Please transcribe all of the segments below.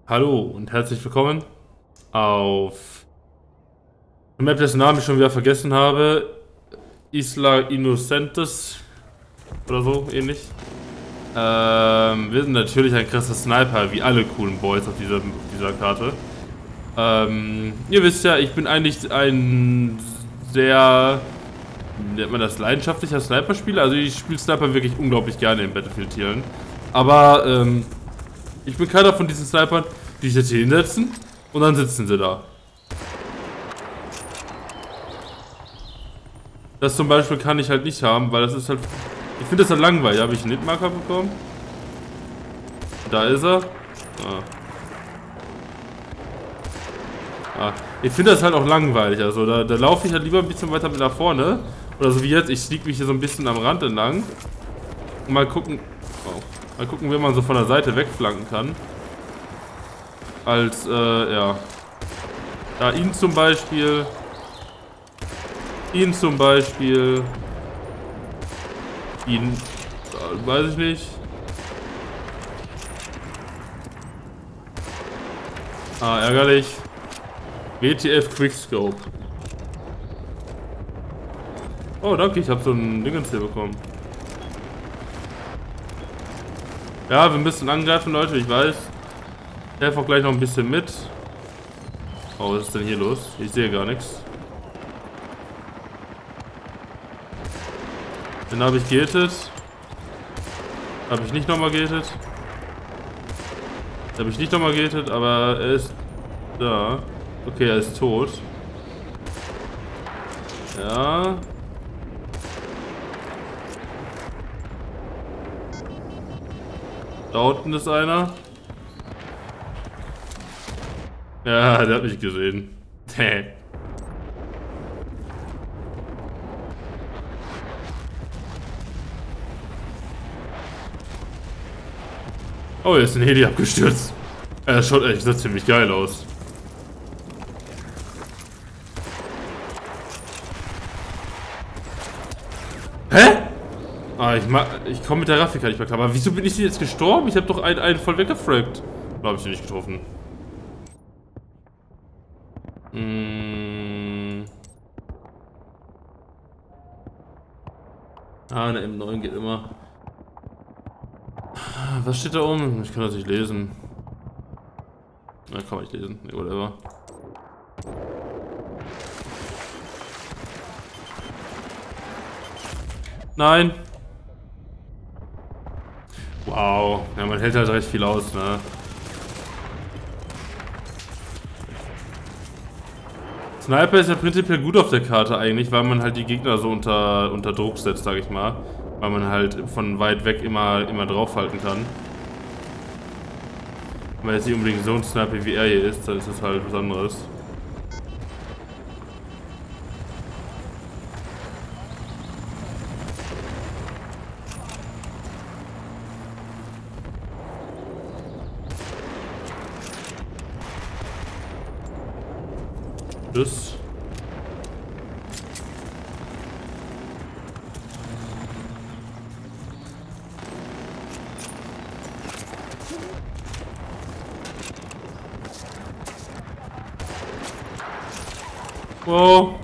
Hallo und herzlich willkommen auf der Map, dessen Namen ich schon wieder vergessen habe. Isla Innocentes oder so ähnlich. Wir sind natürlich ein krasser Sniper, wie alle coolen Boys auf dieser Karte. Ihr wisst ja, ich bin eigentlich ein sehr, wie nennt man das, leidenschaftlicher Sniper-Spieler. Also ich spiele Sniper wirklich unglaublich gerne in Battlefield-Tieren. Aber ich bin keiner von diesen Snipern, die sich jetzt hier hinsetzen und dann sitzen sie da. Das zum Beispiel kann ich halt nicht haben, weil das ist halt... Ich finde das halt langweilig. Habe ich einen Hitmarker bekommen? Da ist er. Ich finde das halt auch langweilig. Also da laufe ich halt lieber ein bisschen weiter mit nach vorne. Oder so wie jetzt. Ich sneak mich hier so ein bisschen am Rand entlang. Und mal gucken... Oh, mal gucken, wie man so von der Seite wegflanken kann. Als, ja. Da ihn zum Beispiel... Ihn, weiß ich nicht. Ärgerlich. WTF Quickscope. Oh, danke, ich habe so ein Dingens hier bekommen. Ja, wir müssen angreifen, Leute, ich weiß. Ich helfe auch gleich noch ein bisschen mit. Oh, was ist denn hier los? Ich sehe gar nichts. Den habe ich gehittet. Habe ich nicht nochmal gehittet. Habe ich nicht nochmal gehittet, aber er ist da. Okay, er ist tot. Ja. Da unten ist einer. Ja, der hat mich gesehen. Oh, hier ist ein Heli abgestürzt. Das schaut ehrlich gesagt ziemlich geil aus. Hä? Ich komme mit der Raffika nicht mehr klar. Aber wieso bin ich denn jetzt gestorben? Ich habe doch einen voll weggefragt. Oder habe ich den nicht getroffen? Eine M9 geht immer. Was steht da oben? Ich kann das nicht lesen. Na, kann man nicht lesen. Nee, whatever. Nein. Wow. Ja, man hält halt recht viel aus, ne? Sniper ist ja prinzipiell gut auf der Karte eigentlich, weil man halt die Gegner so unter Druck setzt, sag ich mal. Weil man halt von weit weg immer draufhalten kann. Wenn man jetzt nicht unbedingt so ein Sniper wie er hier ist, dann ist das halt was anderes. Tschüss. Wow.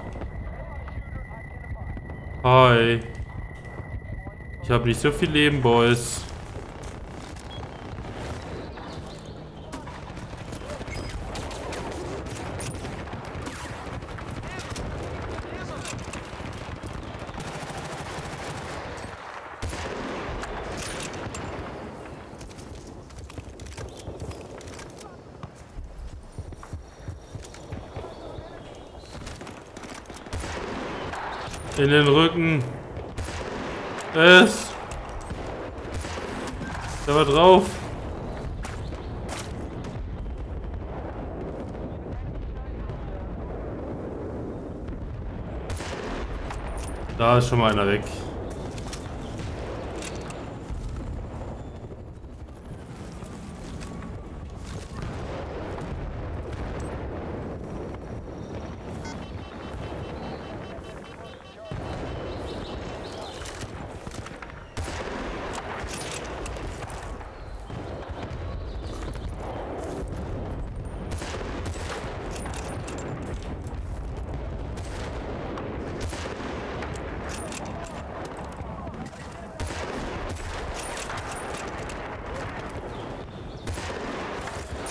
Hi. Ich habe nicht so viel Leben, Boys. In den Rücken. Es. Da war drauf. Da ist schon mal einer weg.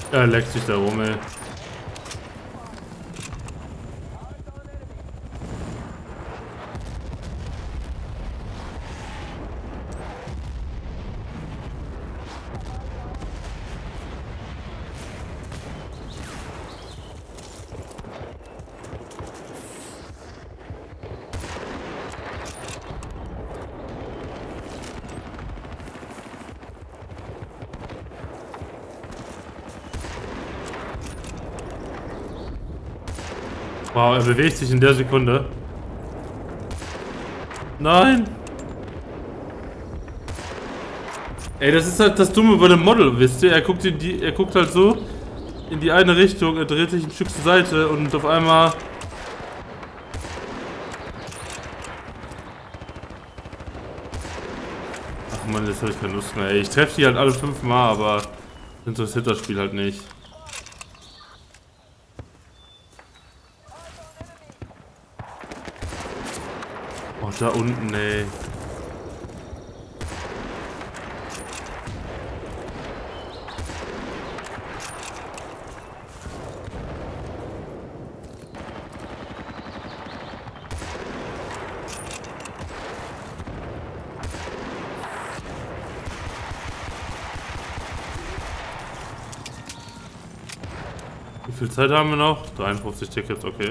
Er leckt sich da rum, ey. Wow, er bewegt sich in der Sekunde. Nein! Ey, das ist halt das Dumme bei dem Model, wisst ihr? Er guckt halt so in die eine Richtung, er dreht sich ein Stück zur Seite und auf einmal... Ach man, jetzt habe ich keine Lust mehr. Ey, ich treffe die halt alle 5 Mal, aber interessiert das Spiel halt nicht. Oh, da unten, ey. Wie viel Zeit haben wir noch? 53 Tickets, okay.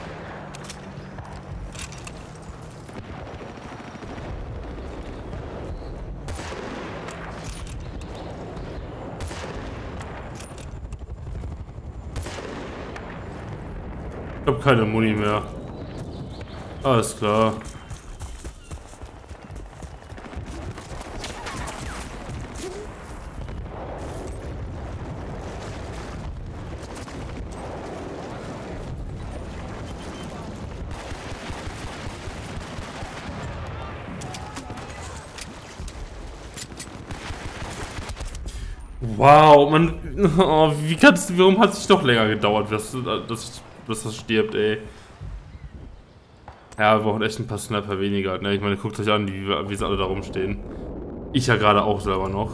Ich habe keine Muni mehr. Alles klar. Wow, man. Oh, warum hat es doch länger gedauert, dass das stirbt, ey. Ja, wir brauchen echt ein paar Sniper weniger, ne? Ich meine, guckt euch an, wie sie alle da rumstehen. Ich ja gerade auch selber noch.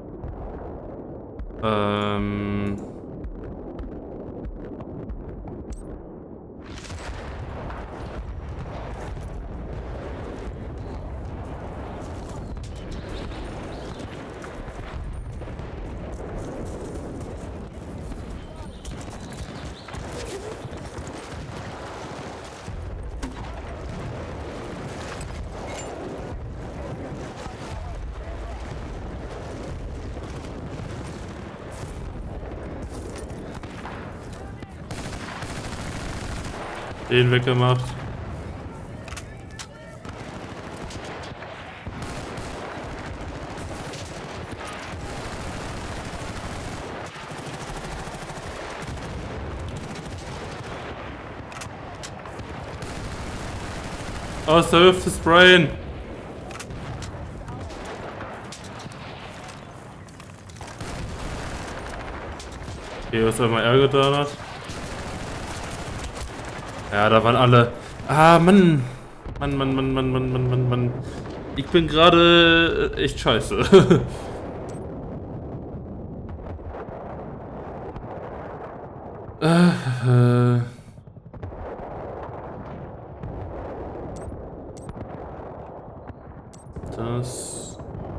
Den weggemacht. Aus der Hüfte sprayen. Okay, was er mal Ärger getan hat. Ja, da waren alle. Ah, Mann. Mann. Ich bin gerade echt scheiße. Das.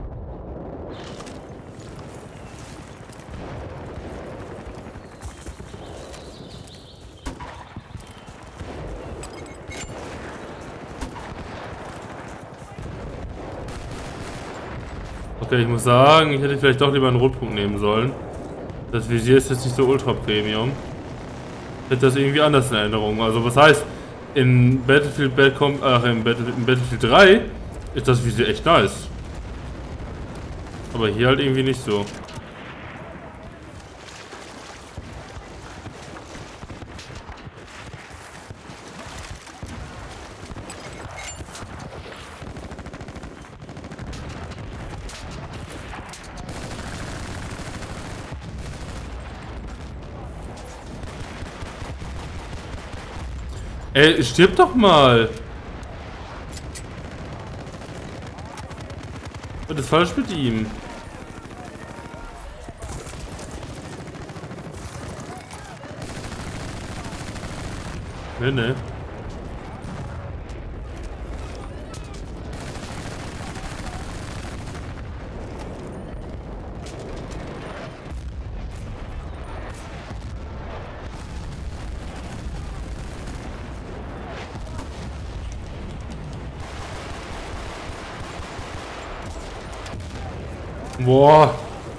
Okay, ich muss sagen, ich hätte vielleicht doch lieber einen Rotpunkt nehmen sollen. Das Visier ist jetzt nicht so ultra Premium. Ich hätte das irgendwie anders in Erinnerung. Also was heißt, in Battlefield 3 ist das Visier echt nice. Aber hier halt irgendwie nicht so. Ey, stirb doch mal! Was ist falsch mit ihm? Ne, ne. Boah.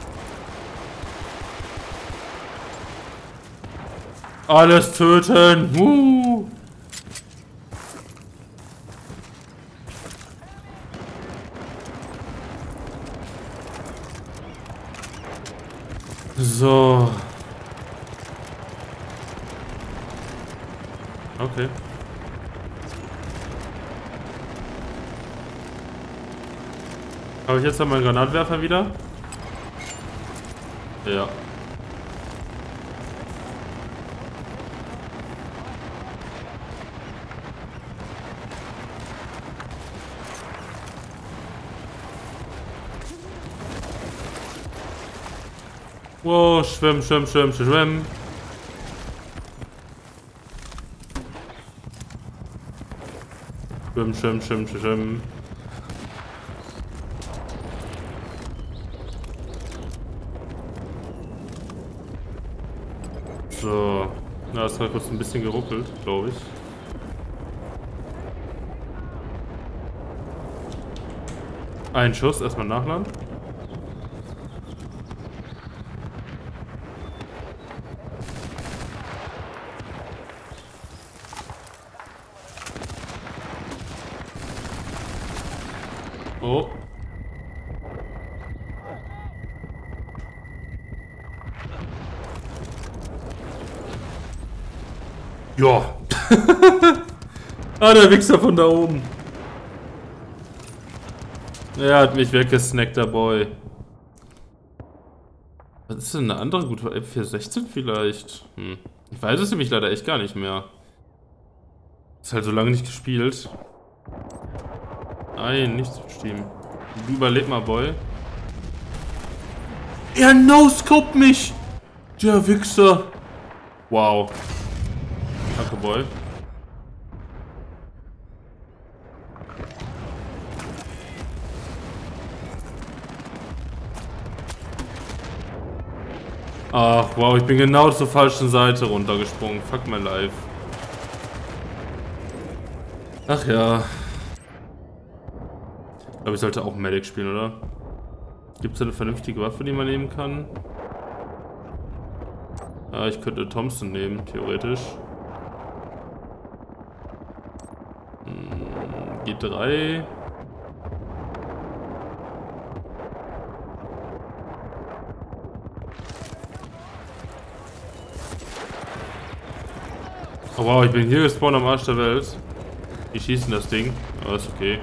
Alles töten. So. Okay. Habe ich jetzt noch meinen Granatwerfer wieder? Ja. Wow, schwimmen, schwimmen, schwimmen, schwimmen. Schwimmen, schwimmen, schwimmen, schwimmen. So. Na, das hat kurz ein bisschen geruckelt, glaube ich. Ein Schuss, erstmal nachladen. Oh. Ja. Ah, der Wichser von da oben. Er hat mich weggesnackt, der Boy. Was ist denn eine andere gute M416 vielleicht? Ich weiß es nämlich leider echt gar nicht mehr. Ist halt so lange nicht gespielt. Nein, nicht zu Steam. Du überleb mal, Boy. Er no-scope mich! Der Wichser. Wow. Danke, Boy. Ach, wow, ich bin genau zur falschen Seite runtergesprungen. Fuck my life. Ach ja. Ich glaube, ich sollte auch Medic spielen, oder? Gibt es eine vernünftige Waffe, die man nehmen kann? Ja, ich könnte Thompson nehmen, theoretisch. G3. Oh wow, ich bin hier gespawnt am Arsch der Welt. Die schießen das Ding, aber ist okay.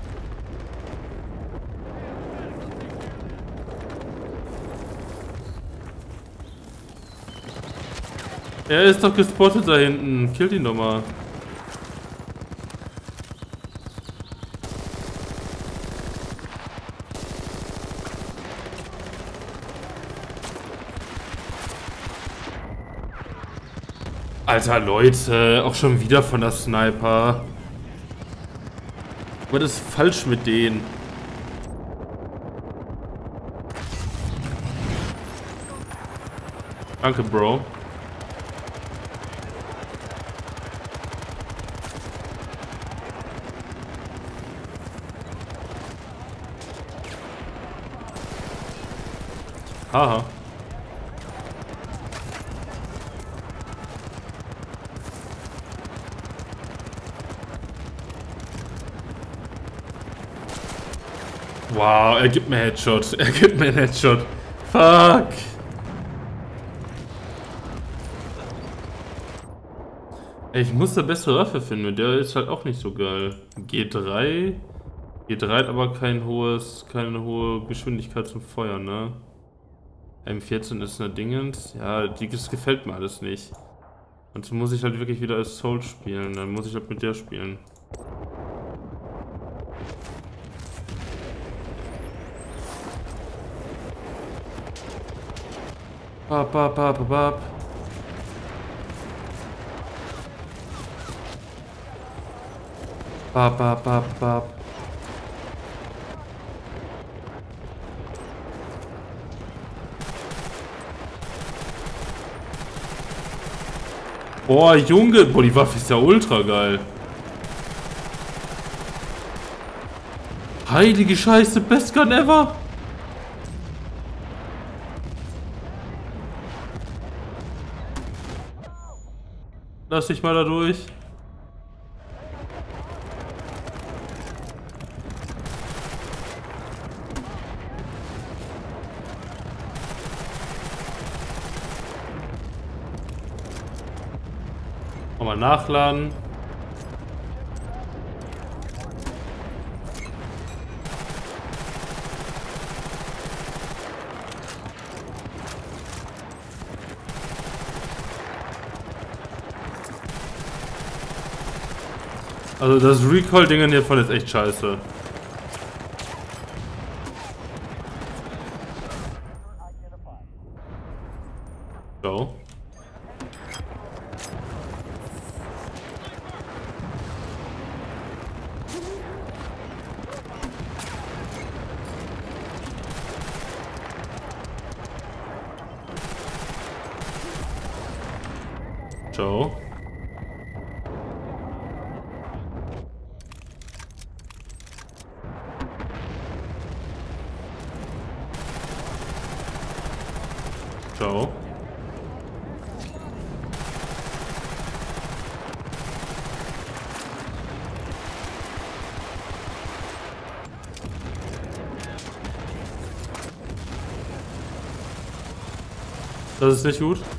Er ist doch gespottet da hinten. Killt ihn doch mal. Alter Leute, auch schon wieder von der Sniper. Was ist falsch mit denen? Danke, Bro. Haha. Wow, er gibt mir Headshot. Er gibt mir einen Headshot. Fuck. Ey, ich muss eine bessere Waffe finden. Der ist halt auch nicht so geil. G3. G3 hat aber keine hohe Geschwindigkeit zum Feuern, ne? M14 ist eine Dingens. Ja, das gefällt mir alles nicht. Und so muss ich halt wirklich wieder als Soul spielen. Dann muss ich halt mit der spielen. Bap, bap, bap, bap. bap, bap, bap, bap. Boah, Junge. Boah, die Waffe ist ja ultra geil. Heilige Scheiße, best gun ever. Lass dich mal da durch. Nochmal nachladen. Also das Recoil-Ding hiervon ist echt scheiße. So. So. So. Das ist nicht gut.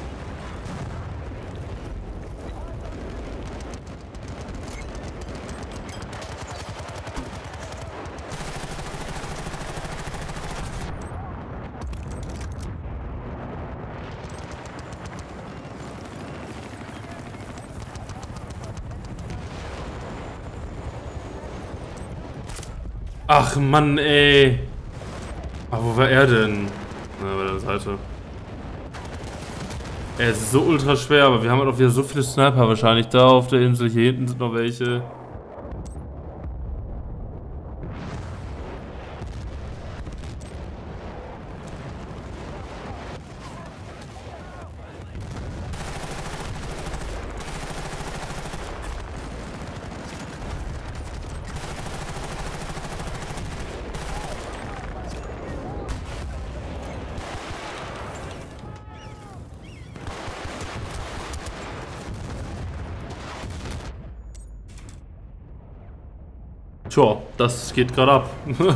Ach Mann, ey. Aber wo war er denn? Na, bei der Seite. Ey, es ist so ultra schwer, aber wir haben halt auch wieder so viele Sniper wahrscheinlich da auf der Insel. Hier hinten sind noch welche. Tja, das geht gerade ab.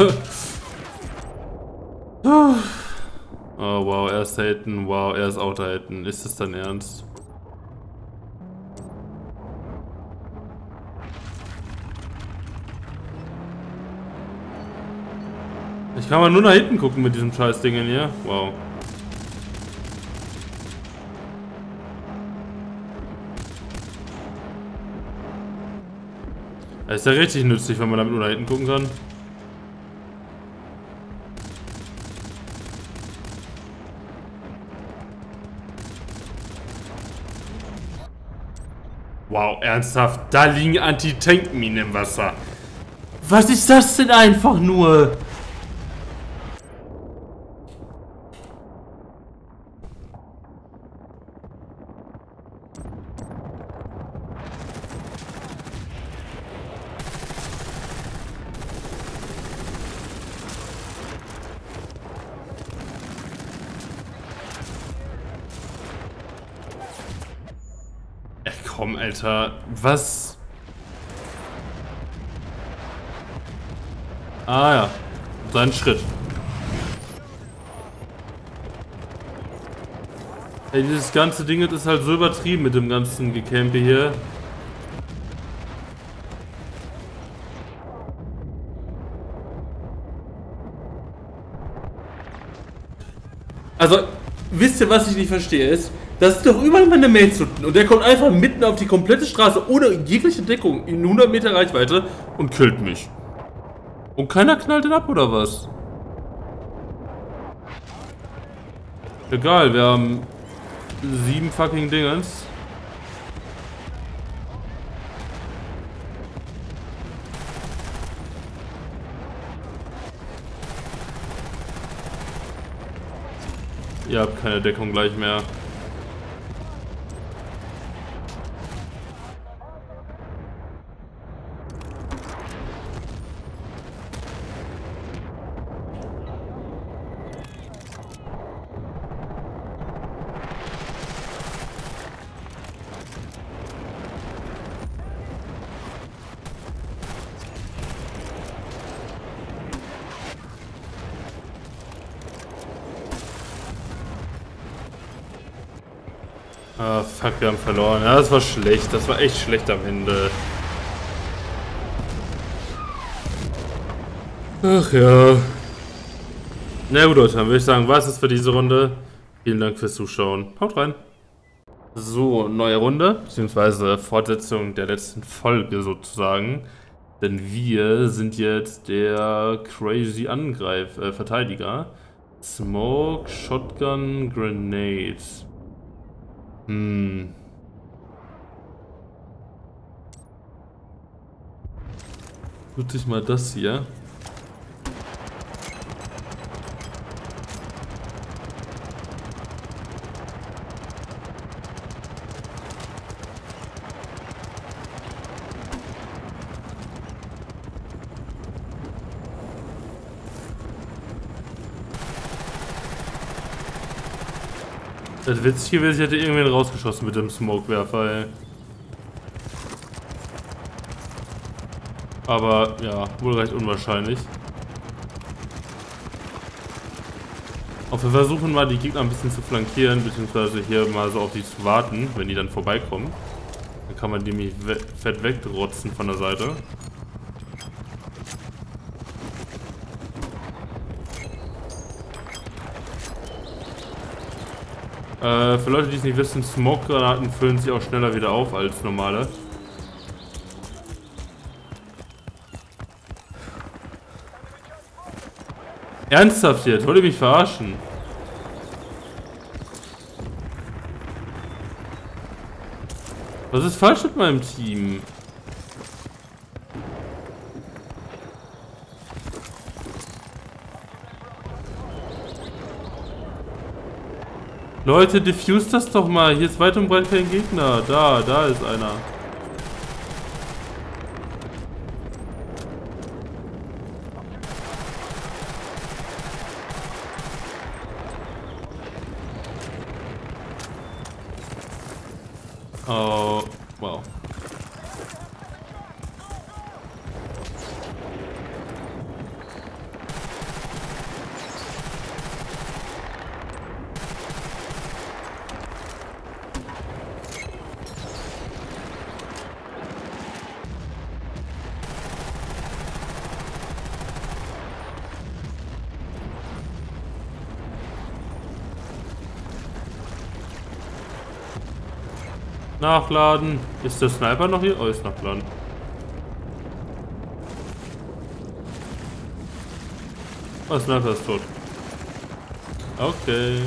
Oh wow, er ist da hinten. Wow, er ist auch da hinten. Ist das dein Ernst? Ich kann mal nur nach hinten gucken mit diesem Scheißdingen hier. Wow. Das ist ja richtig nützlich, wenn man damit nur nach hinten gucken kann. Wow, ernsthaft? Da liegen Anti-Tank-Minen im Wasser. Was ist das denn einfach nur? Komm, Alter. Was? Ah ja. Sein Schritt. Ey, dieses ganze Ding ist halt so übertrieben mit dem ganzen Gecampe hier. Also, wisst ihr, was ich nicht verstehe ist? Das ist doch überall meine Mates unten und der kommt einfach mitten auf die komplette Straße ohne jegliche Deckung in 100 Meter Reichweite und killt mich. Und keiner knallt ihn ab, oder was? Egal, wir haben 7 fucking Dingens. ihr habt keine Deckung gleich mehr. Ah, fuck, wir haben verloren. Ja, das war schlecht. Das war echt schlecht am Ende. Ach ja. Na gut, Leute, dann würde ich sagen, war es das für diese Runde. Vielen Dank fürs Zuschauen. Haut rein. So, neue Runde, beziehungsweise Fortsetzung der letzten Folge sozusagen. Denn wir sind jetzt der crazy Verteidiger. Smoke, Shotgun, Grenade. Nutze ich mal das hier. Das Witzige wäre, ich hätte irgendwen rausgeschossen mit dem Smokewerfer, ey. Aber ja, wohl recht unwahrscheinlich. Auch wir versuchen mal die Gegner ein bisschen zu flankieren, beziehungsweise hier mal so auf die zu warten, wenn die dann vorbeikommen. Dann kann man die nämlich fett wegrotzen von der Seite. Für Leute, die es nicht wissen, Smoke-Granaten füllen sich auch schneller wieder auf als normale. Ernsthaft jetzt? Wollt ihr mich verarschen? Was ist falsch mit meinem Team? Leute, diffuse das doch mal. Hier ist weit und breit kein Gegner. Da ist einer. Oh, wow. Nachladen. Ist der Sniper noch hier? Oh, ist nachladen. Oh, Sniper ist tot. Okay.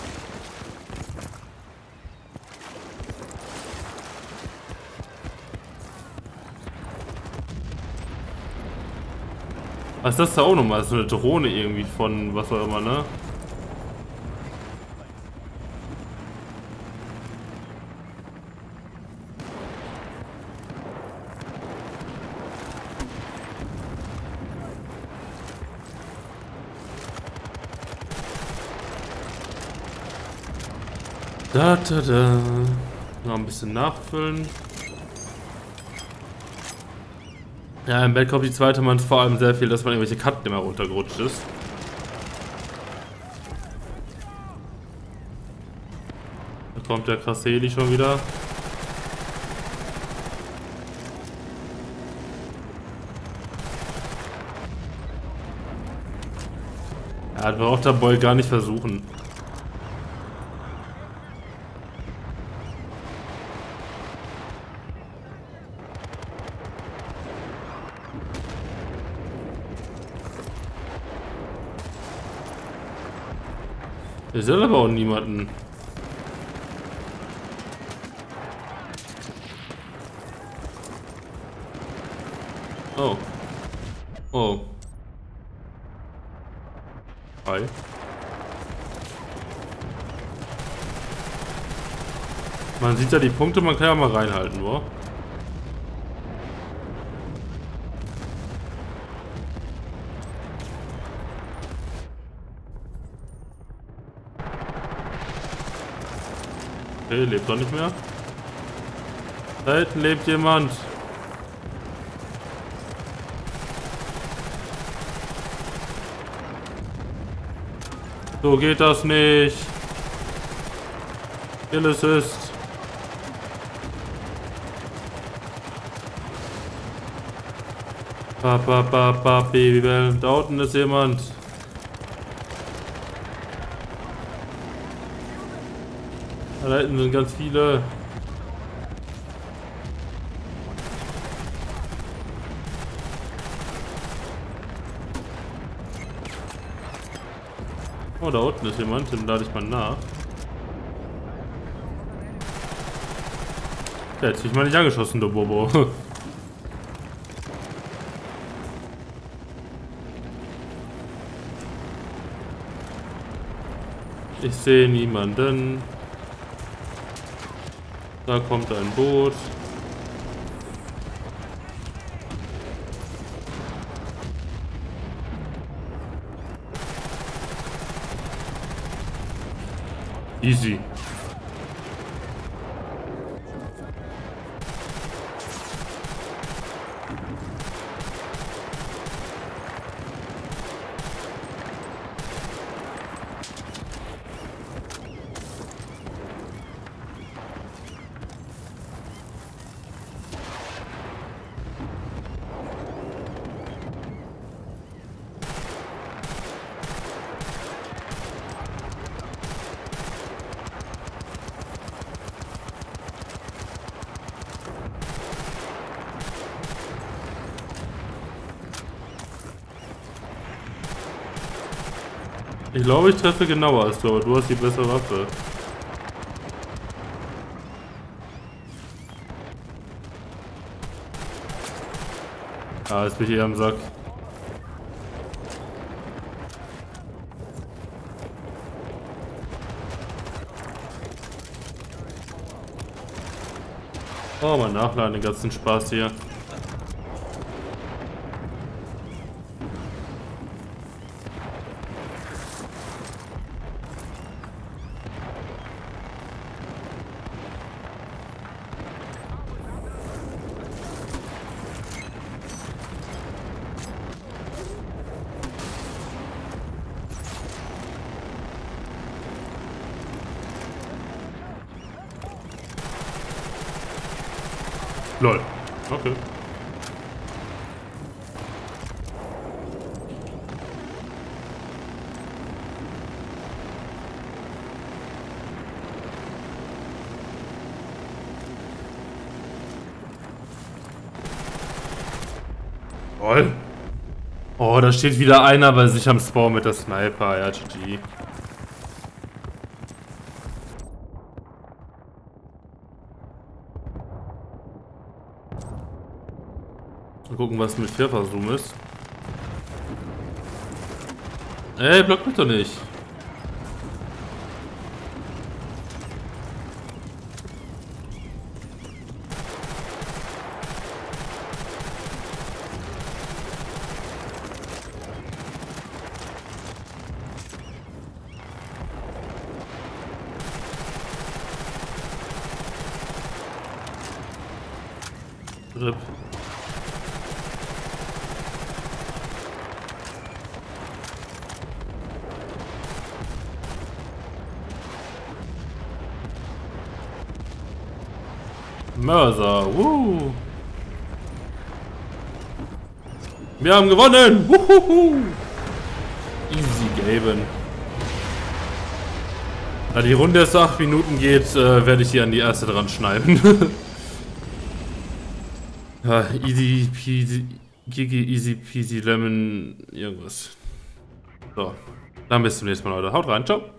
Was ist das da auch nochmal? Das ist so eine Drohne irgendwie von was auch immer, ne? Da. Noch ein bisschen nachfüllen. Ja, im Bad Copy 2 hat man vor allem sehr viel, dass man irgendwelche Karten immer runtergerutscht ist. Da kommt der Krasseli schon wieder. Ja, das braucht der Boy gar nicht versuchen. Ich sehe aber auch niemanden. Oh. Oh. Hi. Man sieht ja die Punkte, man kann ja mal reinhalten, wo? Okay, lebt doch nicht mehr. Da hinten lebt jemand. So geht das nicht. Kill Assist. Babybell. Da unten ist jemand. Da hinten sind ganz viele. Oh, da unten ist jemand, dem lade ich mal nach. Der hat sich mal nicht angeschossen, du Bobo. Ich sehe niemanden. Da kommt ein Boot. Easy. Ich glaube, ich treffe genauer als du, aber du hast die bessere Waffe. Ah, jetzt bin ich eher am Sack. Oh, mal nachladen, den ganzen Spaß hier. Lol. Okay. Lol. Oh, da steht wieder einer bei sich am Spawn mit der Sniper. Ja, GG. Mal gucken, was mit Vierfachzoom ist. Ey, block mich doch nicht. RIP. Mörser, Wir haben gewonnen! Easy Gaben. Da die Runde erst 8 Minuten geht, werde ich hier an die erste dran schneiden. Ja, easy peasy, Gigi, easy peasy lemon, irgendwas. So, dann bis zum nächsten Mal, Leute. Haut rein, ciao!